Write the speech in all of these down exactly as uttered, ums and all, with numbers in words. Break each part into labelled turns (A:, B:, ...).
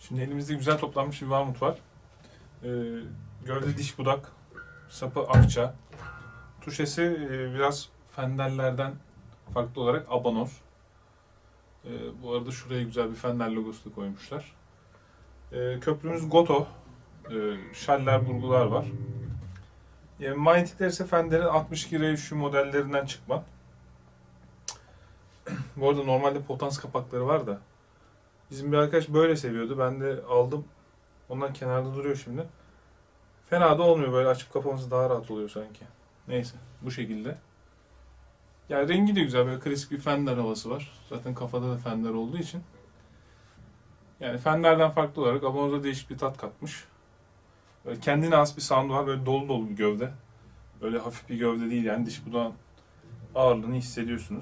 A: Şimdi elimizde güzel toplanmış bir varmut var. Ee, gövde diş budak, sapı akça. Tuşesi e, biraz Fender'lerden farklı olarak Abanor. Ee, bu arada şuraya güzel bir Fender logosu da koymuşlar. Ee, köprümüz Goto. Ee, şaller, burgular var. Yani manyetikler ise Fender'in altmış iki R üç modellerinden çıkma. Bu arada normalde potans kapakları var da bizim bir arkadaş böyle seviyordu. Ben de aldım. Ondan kenarda duruyor şimdi. Fena da olmuyor. Böyle açıp kapaması daha rahat oluyor sanki. Neyse. Bu şekilde. Yani rengi de güzel. Böyle klasik bir Fender havası var. Zaten kafada da Fender olduğu için. Yani Fender'den farklı olarak Abanor'a değişik bir tat katmış. Böyle kendine has bir sound var. Böyle dolu dolu bir gövde. Böyle hafif bir gövde değil yani. Diş budağın ağırlığını hissediyorsunuz.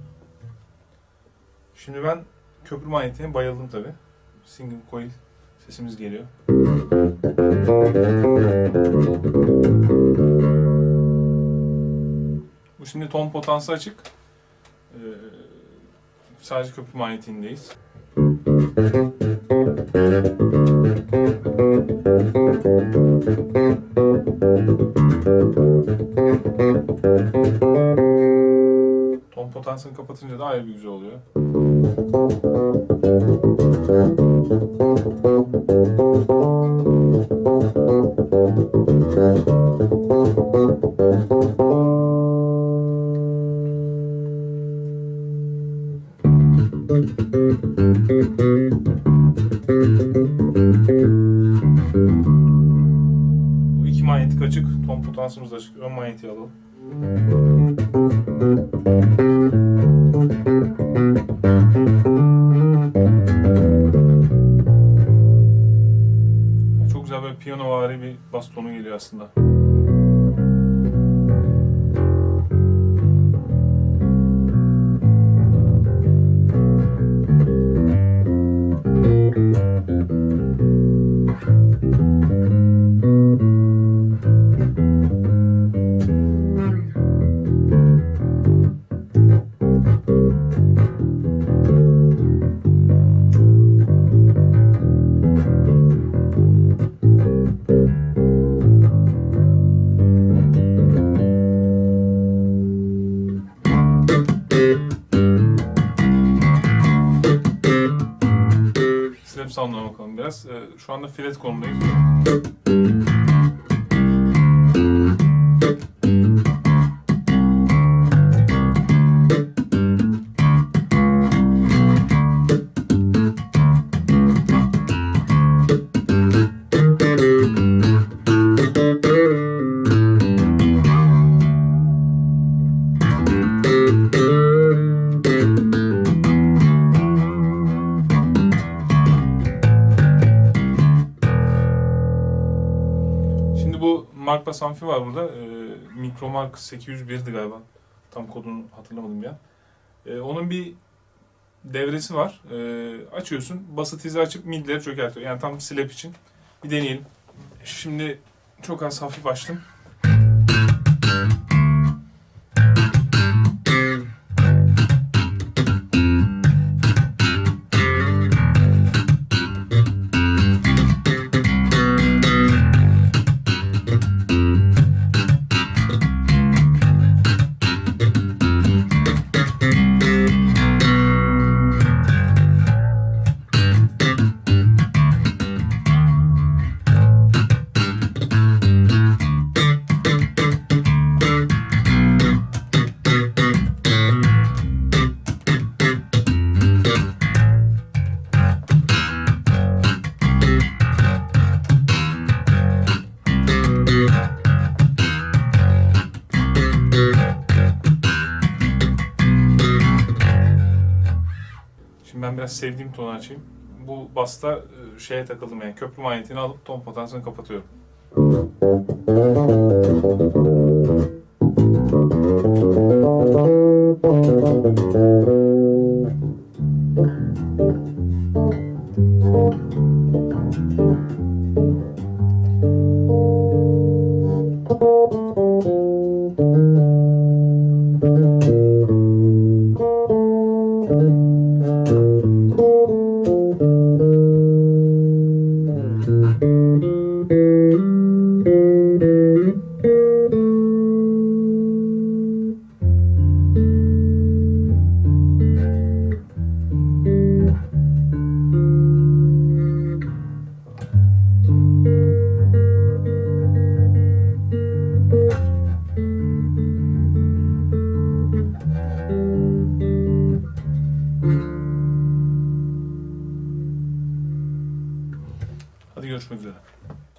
A: Şimdi ben köprü manyetiğine bayıldım tabi. Single coil sesimiz geliyor. Bu şimdi ton potansı açık. Ee, sadece köprü manyetiğindeyiz. Ton potansını kapatınca da ayrı bir güzel oluyor. Bu iki manyetik açık, ton potansımız da açık. Ön manyetiği alalım. Çok güzel böyle piyanovari bir bas tonu geliyor aslında. Slap sound'una bakalım biraz. Ee, şu anda fret konumdayız. Bu Mark Bass amfi var burada. E, Micro Mark sekiz yüz bir'di galiba. Tam kodunu hatırlamadım ya. E, onun bir devresi var. E, açıyorsun. Bası tizi açıp midleri çökertiyor. Yani tam slap için. Bir deneyelim. Şimdi çok az hafif açtım. Şimdi ben biraz sevdiğim tonu açayım. Bu basta şeye takıldım yani köprü manyetiğini alıp ton potansını kapatıyorum. Hadi görüşmek üzere.